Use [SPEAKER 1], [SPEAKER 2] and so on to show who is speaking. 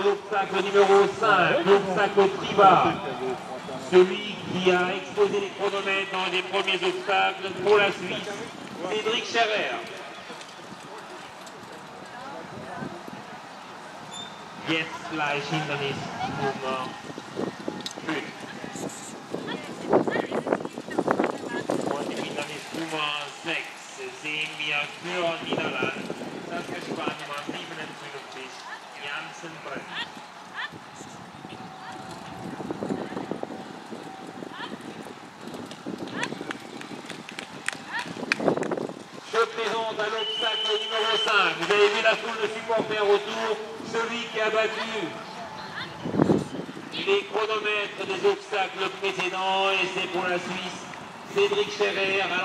[SPEAKER 1] l'obstacle numéro 5, l'obstacle Priva. Celui qui a explosé les chronomètres dans les premiers obstacles pour la Suisse, Cédric Scherer. Jetzt gleich Hindernis Nummer 5. Und im Hindernis Nummer 6 sehen wir für Niederland das Gespann Nummer 57, Janssen Brett. Je présente à l'obstacle numéro 5. Vous avez vu la foule de supporters autour, celui qui a battu les chronomètres des obstacles précédents, et c'est pour la Suisse, Cédric Scherer.